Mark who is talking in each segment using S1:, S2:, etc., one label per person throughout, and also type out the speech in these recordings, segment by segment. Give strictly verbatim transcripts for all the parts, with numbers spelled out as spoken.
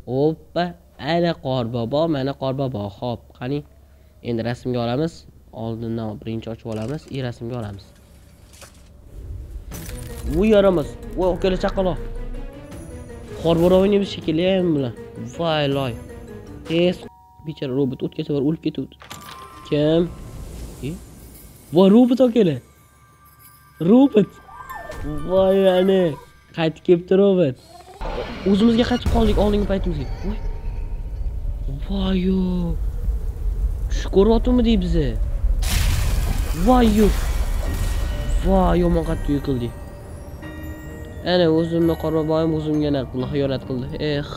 S1: Hoppa, ana qorbobo, mana qorbobo. Xo'p, qani. Endi rasmga olamiz. Oldindan birinchi ochib olamiz, i rasmga olamiz. Bu yaramaz. Voy, okela chaqaloq. Qorbobo o'ynaymiz shekilli ham bilan. Voy loy. Es bichara robot o'tga sevar o'lib ketdi. Kim? E? Voy robot okela. Robot. Voy ana. Qaytib kelibdi robot. O'zimizga qaytib qoldik oldingi paytimizga. Voy. Voy yo. Tush ko'ryaptimi dey bizni? Voy yo. Voy yomon qattiq yiqildi. Ana o'zimni qorboboyim o'zimga naql xiyonat qildi. Eh.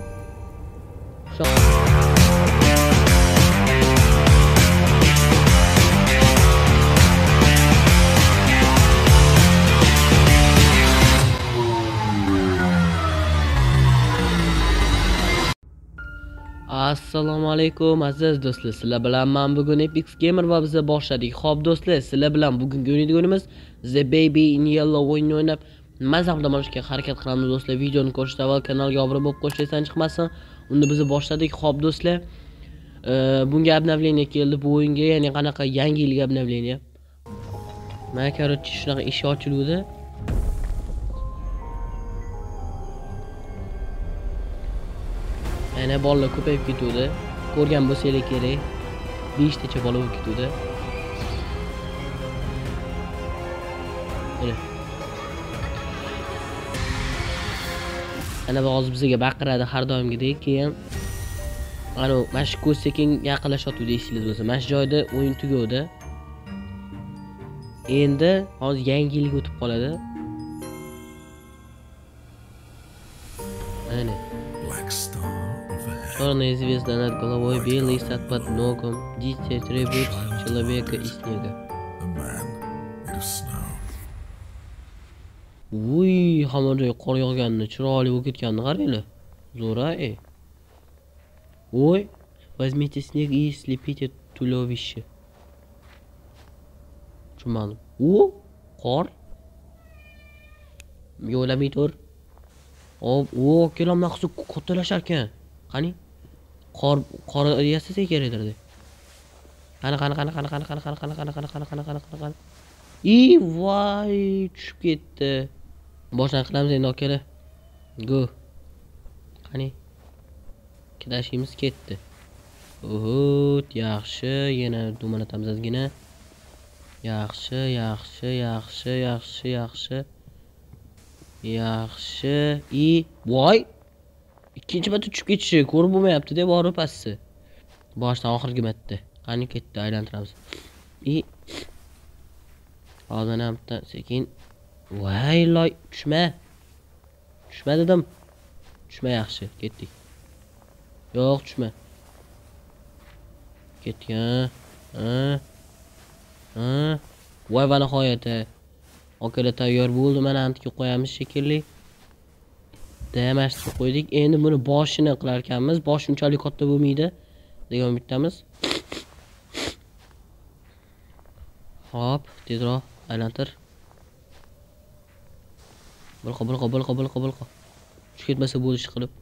S1: Assalomu alaykum aziz do'stlar. Sizlar bilan men bugun Epic Gamer va biz boshladik. Xo'p do'stlar, sizlar bilan bugungi o'yinimiz The Baby in Yellow o'yinini o'ynab mazza dam olishga harakat qilamiz do'stlar. Videoni ko'rishdan avval kanalga obuna bo'lib qo'shilsangiz chiqmasin. Unda biz boshladik. Xo'p do'stlar, bunga обновление keldi bu o'yinga, ya'ni qanaqa yangi yilga обновление. Men короче shunaqa ish ochiluvdi. Ana bolalar ko'payib ketuvdi. Ko'rgan bo'lsanglar kerak. besh tacha bola bo'lib ketuvdi. Mana. Ana bu hozir bizga baqiradi har doimgidek, keyin ana mana shu ko'z sekin yaqinlashyapti deysiz bo'lsa. Mana shu joyda o'yin tugadi. Endi hozir yangi yilga o'tib qoladi. Ana. Черная звезда над головой, белый сад под ногом, дитя требует человека и снега. Uy, hamma joy qor yog'ganini, chiroyli bo'lib ketganini qaranglar. Zo'ra-ey. Oy, возьмите снег и слепите туловище. Tushunmadim. U qor. Yo'lamay tur. Hop, o, kelamlar qilsa kattalashar ekan. Qani? Qor qor yasasa kerakdir. Qani qani qani qani qani qani qani qani qani qani qani qani qani qani qani. I voy, tushib ketdi. Boshdan qilamiz endi okela. Go. Qani? Kidashimiz ketdi. Oho, yaxshi, yana dumanatamiz ozgina. Yaxshi, yaxshi, yaxshi, yaxshi, yaxshi. Yaxshi. I voy. Ikkinchi marta tushib ketishi ko'rib bo'lmayapti deb borib pastsi. Boshdan oxirgi marta. Qani ketdi, aylantiramiz. I hozir ham sekin. Voy loy, tushma. Tushma dedim. Tushma yaxshi, ketdik. Yo'q, tushma. Ketgan. Ha. Ha. Voy va nihoyatda. Okela tayyor bo'ldi. Mana antiga qo'yamiz shekilli. Damashni qo'ydik. Endi buni boshini qilar ekanmiz. Bosh unchalik katta bo'lmaydi degan umiddamiz. Hop, tezroq aylantir. Bilqa, bilqa, bilqa, bilqa, bilqa. Tushib ketmasa bo'ldi ish qilib.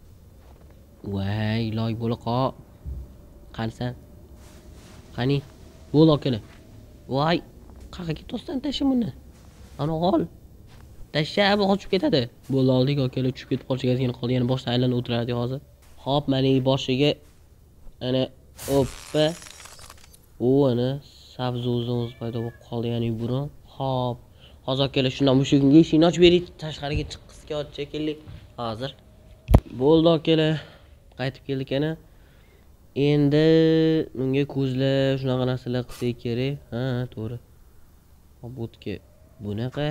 S1: Voy, loy bilqa. Qansan? Qani? Bo'l okela. Voy, qayerga ketosdan tasha buni. Ana ol. Tasha bu qochib ketadi. Bo'ldi oldik okela, tushib ketib qolishga ozgina qoldi. Yana boshdan aylanib o'tiradi hozir. Hop, mana boshiga ana oppa. O ana sabzozimiz paydo bo'lib qoldi, ya'ni burun. Hop. Hozir okela shundan mushugimga eshikni ochib berib, tashqariga chiqqizga ot shekilli. Hozir. Bo'ldi okela. Qaytib keldik ana. Endi bunga ko'zlar, shunaqa narsalar qilsak kerak. Ha, to'g'ri. Hop, o'tga bunaqa.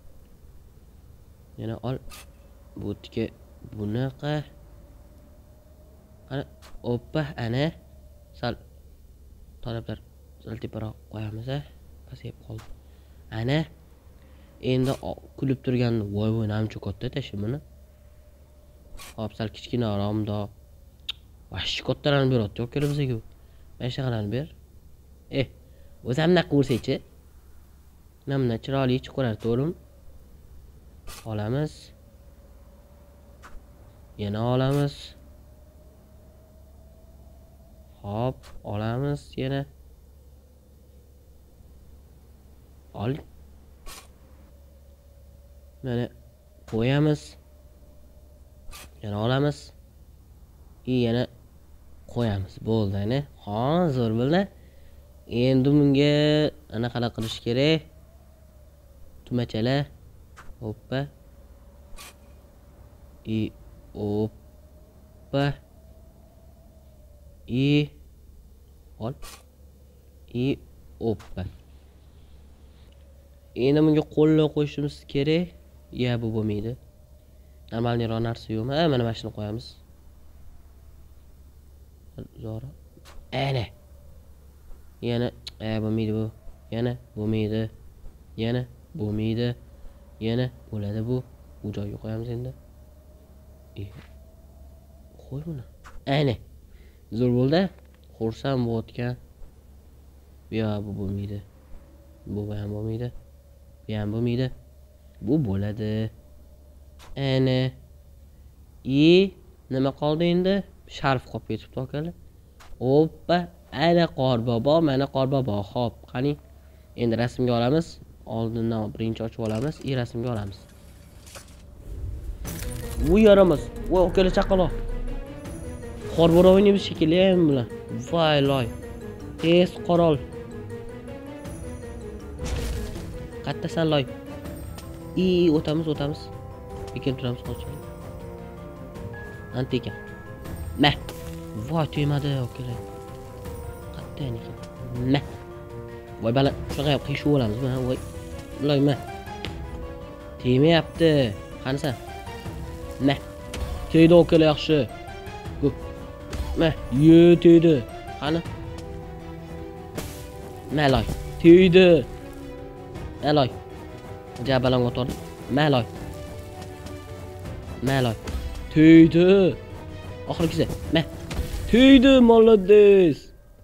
S1: Yana ol. Bo'tga bunaqa. Qani, oppa, ana. Sal talablar sal teparoq qo'yamiz a. Pasayib qoldi. Ana. Endi kulib turgan voy voy namchi katta tashi buni. Hop, sal kichkinaroqda. Vash kattalarni beradi, yo'q kelib bizga. Mana shaqalarni ber. Eh, o'zimni qilsaychi. Namna chiroyli chiqarar, to'g'rimi? Olamiz. Yana olamiz. qo'yamiz yana. Ol. Mana qo'yamiz. Yana olamiz. I yana qo'yamiz. Bo'ldi, ana. Hozir bo'ldi. Endi bunga anaqa qilish kerak. Tumachalar. Hoppa. I hoppa. I ol. I hoppa. Endi bunga qo'llar qo'yishimiz kerak. Ya bu bo'lmaydi. Normalniroq narsa yo'qmi? Ha, mana mana shuni qo'yamiz. Zo'ra. Ana. Yana e bo'lmaydi bu. Yana bo'lmaydi. Yana bo'lmaydi. Yana bo'ladi bu. Bu joyga qo'yamiz endi. E. Qo'y buni. Ana. Zo'r bo'ldi. Xursand bo'tgan. Yo, bu bo'lmaydi. Bu ham bo'lmaydi. Bu ham bo'lmaydi. Bu bo'ladi. Ana. I nima qoldi endi? Sharf qolib ketibdi akalar. Hoppa, ana qorbobo, mana qorbobo. Xo'p, qani. Endi rasmga olamiz. Oldindan birinchi ochib olamiz. I rasmga olamiz. Bu yaramas. Voy, akalar chaqaloq. Qorbora o'ynaymiz shekilli ham bilan. Voy loy. Tez qorol. Qattasan loy. I o'tamiz, o'tamiz. Ekin turamiz qochib. Antika. Ma. Voy tegmadi okalar. Qattani. Ma. Voy bala, shunaqa qiyshib olamiz, ma. Voy. Loy ma. Tegmayapti. Qanasan? Ma. Tegdi okalar yaxshi. Ko'p. Ma, ye tegdi. Qani? Ma loy. Tegdi. Ma loy. Jabalanga o'tirdi. Ma loy. Ma loy. Tegdi. Oxirgisi. Ma. Tegdi, molades.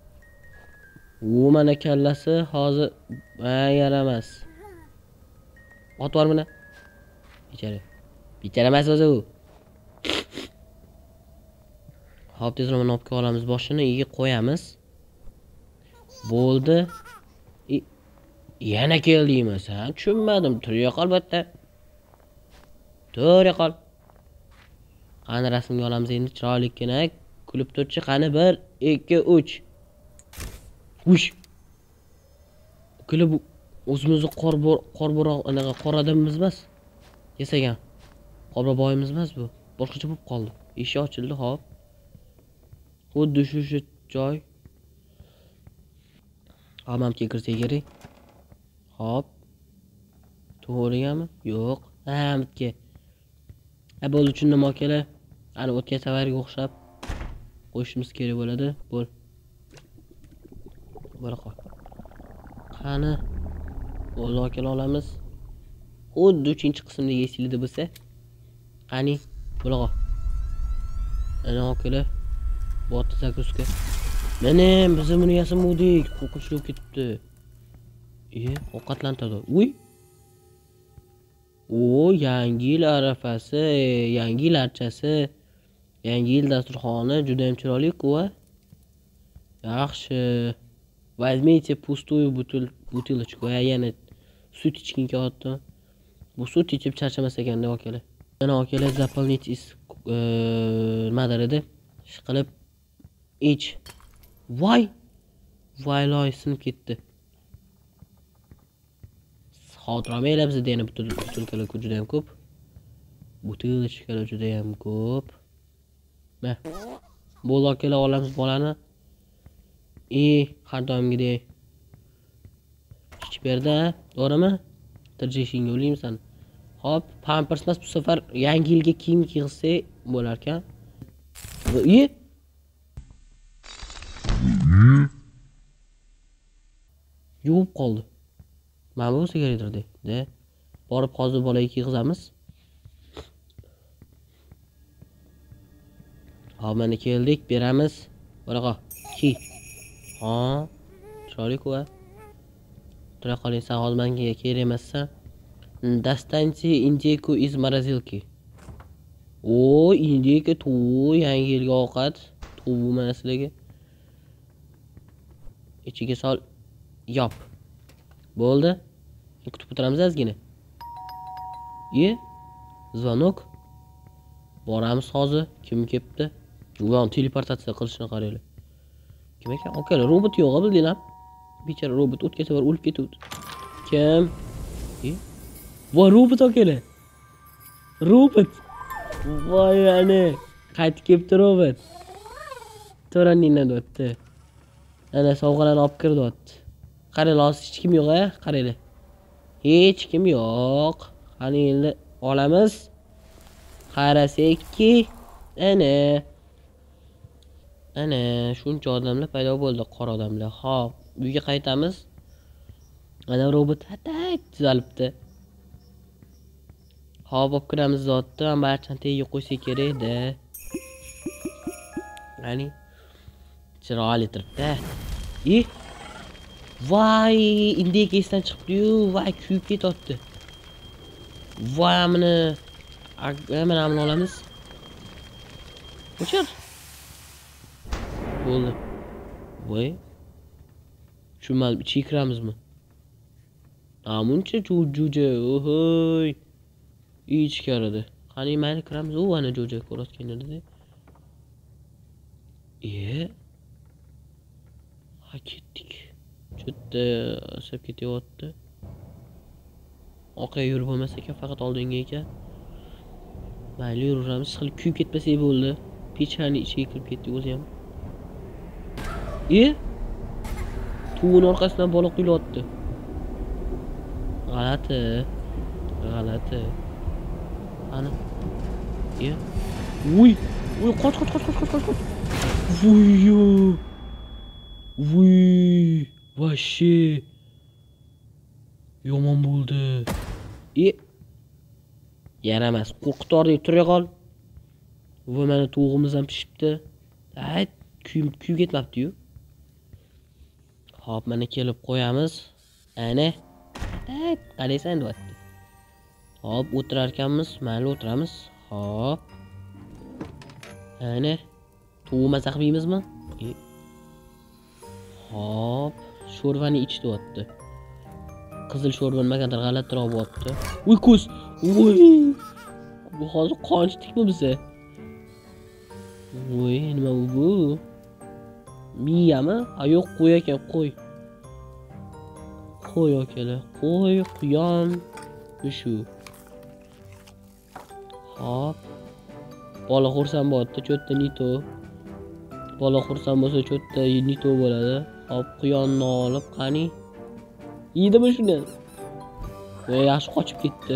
S1: U mana kallasi hozir yaramas. Ot bor mana. Bichara. Bichara emas o'zi u. Hop, tezroq mana olib olamiz boshini, iga qo'yamiz. Bo'ldi. Yana keldingmi sen? Tushunmadim. Turya qol bitta. Turya qol. Qani rasmga olamiz endi chiroylikgina kulib turchi. Qani bir, ikki, uch. Ush. Kulib o'zimizni qorbor qorbo'roq anaqa qoradimmiz emas. Yasagan. Qorboboyimiz emas bu. Boshqacha bo'lib qoldi. Eshik ochildi, hop. Xuddi shu shu joy. Hamamga kirsa kerak. Hop. To'g'rigami? Yo'q. Hamamga. Ha, bo'ldi, tushundim akalar. Ana o'tgan safarga o'xshab qo'yishimiz kerak bo'ladi. Bo'l. Bo'la qol. Qani? Bo'ldi, akalar olamiz. Xuddi uchinchi qismda yesildi bo'lsa. Qani? Bo'la qol. Ana akalar. Botdi zakuska. Mana biz buni yasamovdik. Qo'rqinchli bo'lib ketibdi. E, ovqatlantirdi. Uy. O, yangi yil arafasi, yangi yil archasi, yangi yil dasturxoni juda ham chiroyli-ku. Yaxshi. Возьмите пустую бутылочку. Yana sut ichging kelyapti. Bu sut ichib charchamas ekanda akalar. Mana akalar zaполнить из nimadir edi. Ishqilib ich. Voy. Voy loy sinib ketdi. Xotirama elab bizda yana butilkalar juda ham ko'p. Butilkalar juda ham ko'p. Ma. Bo'ldi akalar, olamiz bolani. E, har doimgidek ichib berdi, to'g'rimi? Tirjishingga o'laymisan. Hop, pampers emas, bu safar yangi yilga kiyim kiysa bo'lar ekan. E? Yuvib qoldi. Mana bu sigaretlardi. De, borib hozir bolaga kiygizamiz. Hop, mana keldik, beramiz. Bolaga ki. Ha, chiroyli-ku. Tura qoling, sen hozir menga kerak emassan. Достаньте индейку из морозилки. O, indeyka, tuv, yangi yilga ovqat. Tuv mana sizlarga. ichiga sol, yop. Bo'ldi. Kutib o'tiramiz ozgina. Ye? Zvonok. Boramiz hozir. Kim kelibdi? Uyon teleportatsiya qilishni qaranglar. Kim ekan? Okalar, robot yo'q, bildinglar. Bechara robot o'tga savar o'lib ketdi. Kim? E? Voy robot okalar. Robot. Voy ana. Qaytib kelibdi robot. To'ranindan o'tdi. Ana sovg'alarni olib kirdi o'tdi. Qaranglar, hech kim yo'q, a? Qaranglar. Hech kim yo'q. Qani endi olamiz. Qarasakki, ana. Ana, shuncha odamlar paydo bo'ldi, qora odamlar. Xo'p, uyga qaytamiz. Ana robot hatay tuzalibdi. Xo'p, olib kiramiz zotni, ham barchani tagiga qo'ysa kerak-da. Qani? Chiroyli turibdi. E? Voy, indek esdan chiqdi-yu, voy kuyib ketyapti. Voy, meni mana buni olamiz. O'chir. Bo'ldi. Voy. Tushunmadim, ichiga kiramizmi? Amuncha jo'ja, ohoy. Ichkarida. Qani mayli kiramiz, u ana jo'ja ko'rayotgan edi. E? Ha, ketdik. Chutda asab ketyapti. Orqaga yurib bo'lmas ekan, faqat oldinga ekan. Mayli yuraveramiz, qilib kuyib ketmasak bo'ldi. Pechani ichiga kirib ketdik o'zi ham. E? Tuvning orqasidan bola quyulyapti. G'alati. G'alati. Ana. E? Uy, uy, qoch, qoch, qoch, qoch, qoch, qoch. Vuy. Vuy. Vashi. Yomon bo'ldi. E? Yaramas. Qo'rqitording, tura qol. Va mana tug'imiz ham pishibdi. Ay, kuyib kuyib ketmabdi-yu. Xo'p, mana kelib qo'yamiz. Ana. Ay, qaraysan deyapti. Xo'p, o'tirar ekanmiz. Mayli o'tiramiz. Xo'p. Ana. Tug'imiz aqbiymizmi? Xo'p, sho'rvani ich deyapti. Qizil sho'rva nimagadir g'alatiroq bo'lyapti. Uy, ko'z. Uy. Bu hozir qonchdikmi biza? Uy, nima bu? Miyami? Ha, yo'q, qo'y ekan, qo'y. Qo'y akalar, qo'y, quyon, shu. Hop. Bola xursand bo'lyapti, cho'tda nito. Bola xursand bo'lsa cho'tda nito bo'ladi. Hop, quyonni olib qani. Yedimi shuni? Voy, yaxshi qochib ketdi.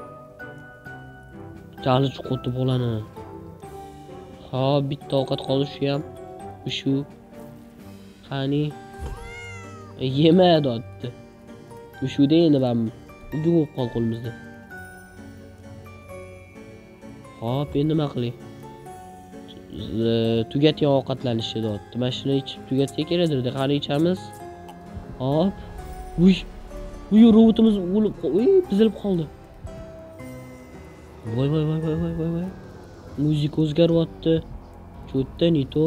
S1: Jali chiqdi bolani. Ha, bitta ovqat qoldi shu ham. Shu. Qani. Yema dotdi. Shu de endi ham yuvib qol qo'limizda. Hop, endi nima qilay? Tugatgan ovqatlanishni dotdi. Mana shuni ichib tugatsa kerakdir, qani ichamiz. Hop. Uy. Uy, robotimiz o'lib, uy, buzilib qoldi. Voy, voy, voy, voy, voy, voy. Muzika o'zgaryapti. Cho'tda nito.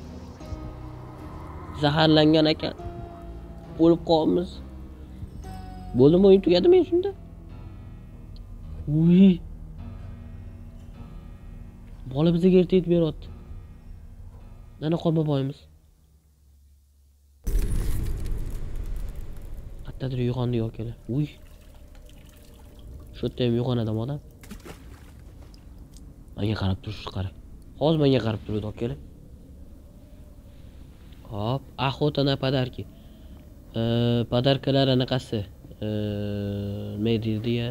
S1: Zaharlangan ekan. O'lib qolamiz. Bo'ldimi, o'yin tugadimi shunda? Uy. Bola bizga ertayib beryapti. Mana qolma boyimiz. Qattiqdir uyg'ondi yo'qlar. Uy. Shu yerda ham uyg'onadi odam. Menga qarab turish qara. Hozir menga qarab turadi okalar. Hop, охота на подарки. Э, подаркалар anaqasi. Э, nima deydi-ya?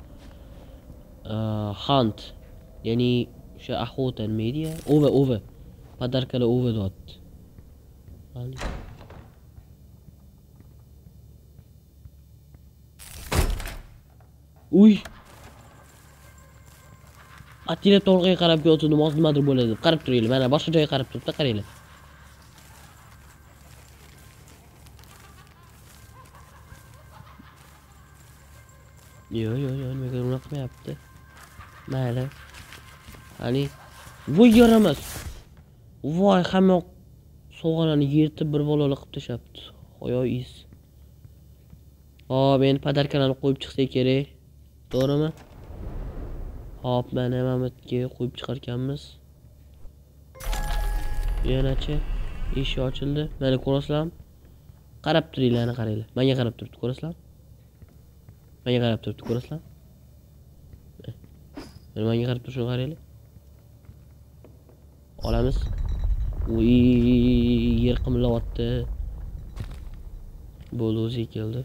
S1: Э, hunt. Ya'ni o'sha охота nima deydi-ya? Ova, ova. Подаркалар ova deyapti. Uy. Atila to'g'riga qarab yotdi, nimadir bo'ladi. Qarab turinglar. Mana boshqa joyga qarab turibdi, qaranglar. Yo, yo, yo, nimaga unaqa qilmayapti? Mayli. Qani, voy yaramas. Voy, hamma sovg'alarni yirtib bir balolar qilib tashlabdi. Qo'yo is. Hop, endi podarkalarni qo'yib chiqsak kerak. To'g'rimi? Hop, mana Mamatga qo'yib chiqar ekanmiz. Yanachi eshik ochildi. Mana ko'rasizlarmi? Qarab turinglarni qaranglar. Menga qarab turibdi, ko'rasizlarmi? Menga qarab turibdi, ko'rasizlarmi? Mana menga qarab turishini qaranglar. Olamiz. Uy, yer qimillayapti. Bo'ldi, o'zi keldi.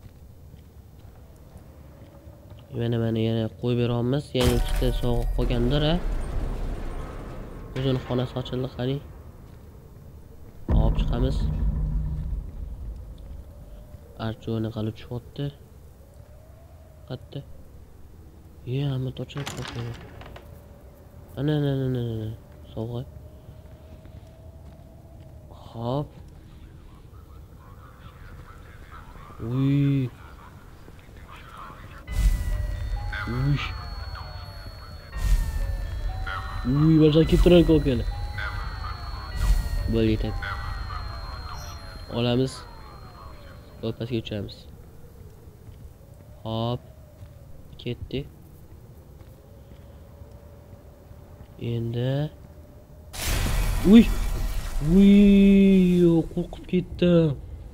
S1: Mana mana yana qo'yib beramiz. Yana ikkita sog'ib qolgandir a. O'zini xonasi ochildi, qani. Olib chiqamiz. Archoni qalib tushyapti. Qatta. Ye, hamma to'chib qoldi. Ana ana ana ana. Sovg'a. Hop. Uy. Uy. Uy, başa keltirib qo'ygan. Bo'ldi tat. Olamiz. O'pasga o'chamiz. Hop. Ketdi. Endi. Uy. Uy, qo'rqib ketdim.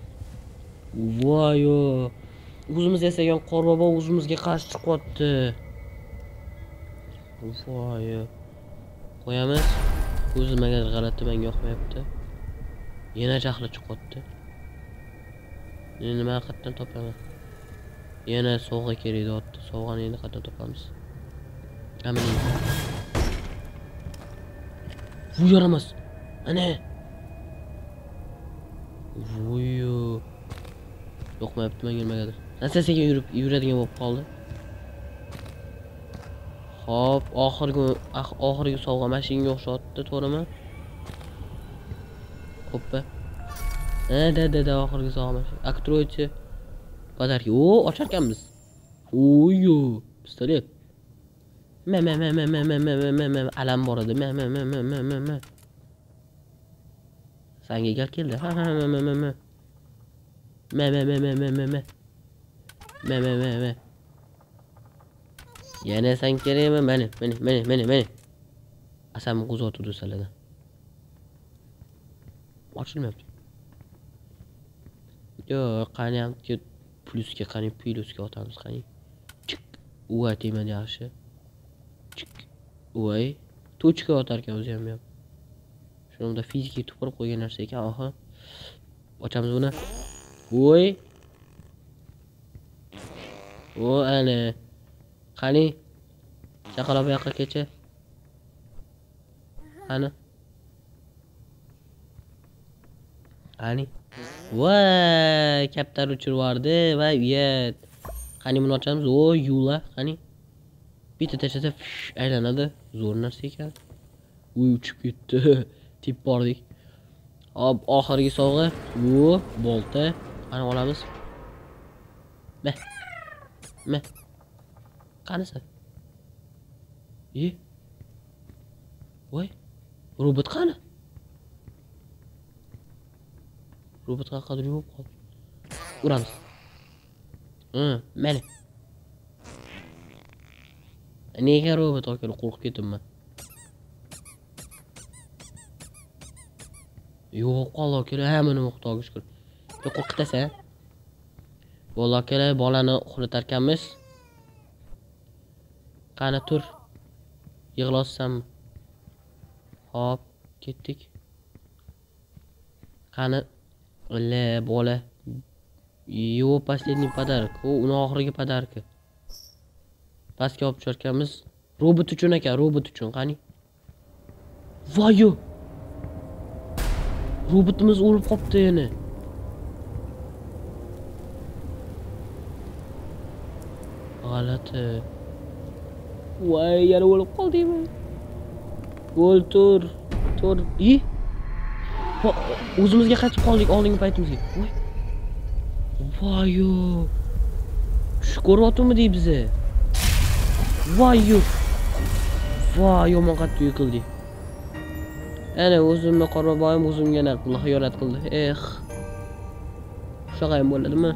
S1: Voy yo. O'zimiz yasagan qorbobo o'zimizga qarshi chiqyapti. Voy. Qo'yamiz. O'zimaga g'alati menga yoqmayapti. Yana jahli chiqyapti. Endi nima qatdan topaman? Yana sovg'a kerak deyapti. Sovg'ani endi qatdan topamiz? Amini. Bu yaramas. Ana. Vuyo. Yoqmayapti menga nimagadir. Asta-sekin yurib yuradigan bo'lib qoldi. Hop, oxirgi oxirgi sovg'a mashinaga o'xshatdi, to'g'rimi? Hoppa. Ha, da da da oxirgi sovg'a mashina. Aktroychi pодарки. O, ochar ekanmiz. Oyo, pistolet. Ma ma ma ma ma ma ma ma ma alam bor edi. Ma ma ma ma ma ma ma. Sanga gal keldi. Ha ha ma ma ma ma. Ma ma ma ma ma ma ma. Ma ma ma ma. Yana sen kerakmi? Mana, mana, mana, mana, mana. Asam qo'zg'otib do'saladan. Ochilmayapti. Yo, qani ham ki plusga, qani plusga otamiz, qani. Chik. Uva tegmadi yaxshi. Chik. Voy. Tochka otar ekan o'zi ham ham. Shunda fizika tupurib qo'ygan narsa ekan, oha. Ochamiz buni. Voy. O, ana. Qani? Chaqaloq bu yoqqa kecha. Qani? Qani? Voy, kaptar uchirib yubordi va uyat. Qani buni ochamiz? O, yula, qani? Bitta tashlasa aylanadi. Zo'r narsa ekan. Uy uchib ketdi. Tip bordik. Hop, oxirgi sovg'a. Bu bolta. Qani olamiz? Ma. Ma. Qanisi? E? Voy. Robot qani? Robot qanaqa bo'lib qoldi? Uramiz. Ha, mana. Nega robot okali qo'rqib ketibman. Yo'q, qoldi okali, hammani muxtoga shukr. Yo'q, qo'rqitasan. Bo'ldi okali, bolani uxlatar ekanmiz. Qani tur. Yig'lossanmi? Hop, ketdik. Qani la bola. Yo, последний подарок. O, uni oxirgi подарки. Pastga olib tushirkanmiz. Robot uchun ekan, robot uchun qani. Voy. Robotimiz o'lib qopti yana. G'alati. Voy, yana o'lib qoldingmi? O'l tur, tur. I? O'zimizga qaytib qoldik oldingi paytimizga. Voy. Voy. Tush ko'ryaptimi dey bizni? Voy. Voy, yomon qattiq yiqildik. Ana o'zimni qorboboyim o'zimga xiyonat qildi. Eh. Shunaqa ham bo'ladimi?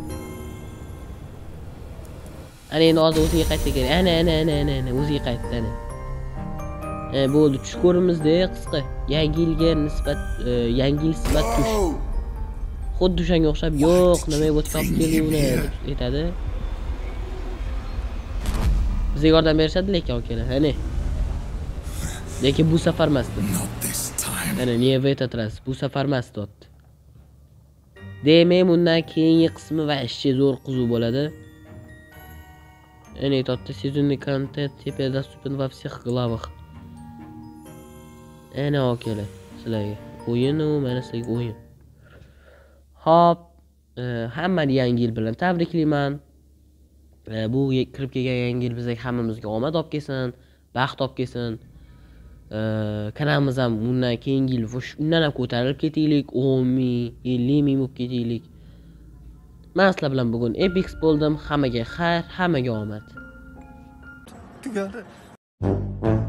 S1: Ana endi hozir o'ziga qaytsa kerak. Ana ana ana ana ana o'ziga qaytdi ana. E bo'ldi, tush ko'rimizda qisqa. Yangi yilga nisbat e, yangi yil sifat tush. Xuddi o'shanga o'xshab, yo'q, nimaga o'tib olib keldinglar deb aytadi. Bizga yordam berishadi lekin akalar, ana. Lekin bu safar emasdi. Ana nega aytib turasiz? Bu safar emas dotdi. Demak, bundan keyingi qismi va ishchi zo'r qizuv bo'ladi. Ana aytdi, sezonniy kontent teper доступен во всех главах. Ana akalar, sizlarga o'yin u, mana sizlarga o'yin. Hop, e, hammani yangi yil bilan tabriklayman. E, bu kirib kelgan yangi yil bizga hammamizga omad olib kelsin, baxt olib kelsin. E, kanalimiz ham undan keyingi yil undan ham ko'tarilib ketaylik, o'n ming, ellik ming bo'lib ketaylik. Men sizlar bilan bugun Epix bo'ldim. Hammaga xayr, hammaga omad.
S2: Tugadi.